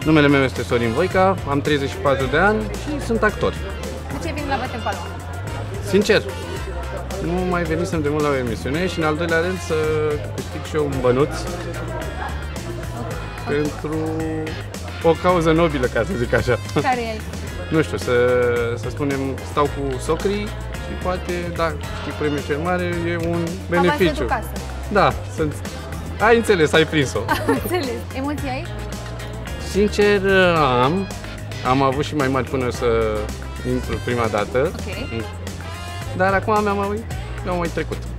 Numele meu este Sorin Voica, am 34 de ani și sunt actor. De ce vin la Bătem Palma? Sincer, nu mai venisem de mult la o emisiune și în al doilea rând să câștig și eu un bănuț pentru o cauză nobilă, ca să zic așa. Care e? Nu știu, să spunem, stau cu socrii și poate, da, știi, premiul cel mare e un beneficiu. Avans pentru casă. Da, ai înțeles, ai prins-o. Am înțeles. Emoții ai? Sincer, am avut și mai mari până să intru prima dată, Ok. dar acum mi-am mai trecut.